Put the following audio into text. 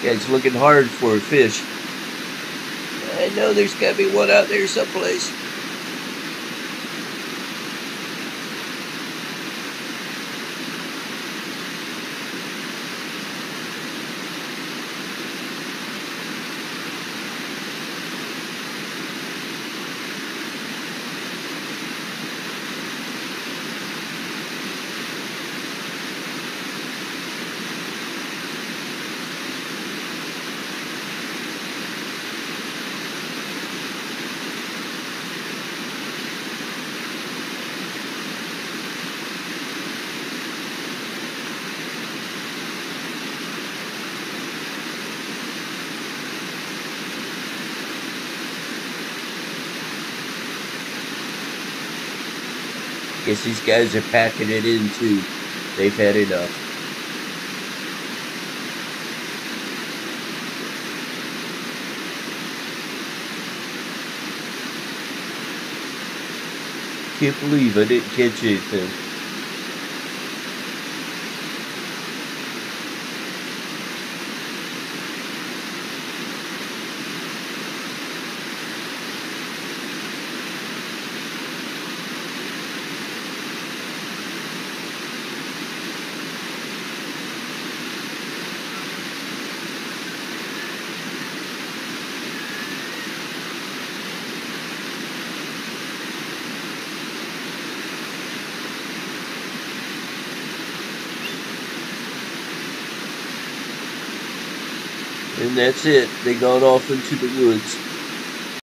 Guy's looking hard for a fish. I know there's got to be one out there someplace. Guess these guys are packing it in too. They've had enough. Can't believe I didn't catch anything. And that's it. They gone off into the woods.